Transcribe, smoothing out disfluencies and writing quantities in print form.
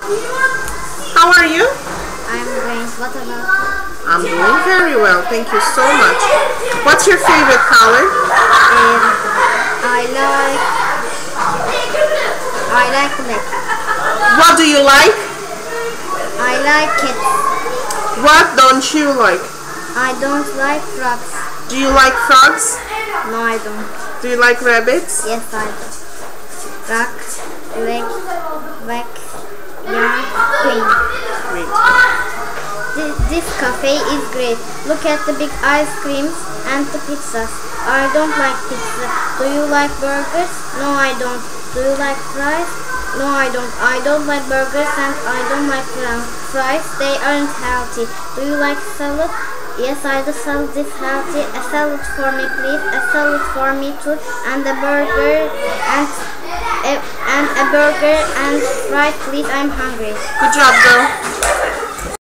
How are you? I'm great. What about you? I'm doing very well, thank you so much. What's your favorite color? I like black. What do you like? I like kids. What don't you like? I don't like frogs. Do you like frogs? No, I don't. Do you like rabbits? Yes, I do. Rock, black, young, green. Great. This cafe is great. Look at the big ice creams and the pizzas. I don't like pizza. Do you like burgers? No, I don't. Do you like fries? No, I don't. I don't like burgers and I don't like fries. They aren't healthy. Do you like salad? Yes, I do. Salad is healthy. A salad for me, please. A salad for me too. And a burger and a burger and fries, please. I'm hungry. Good job, girl.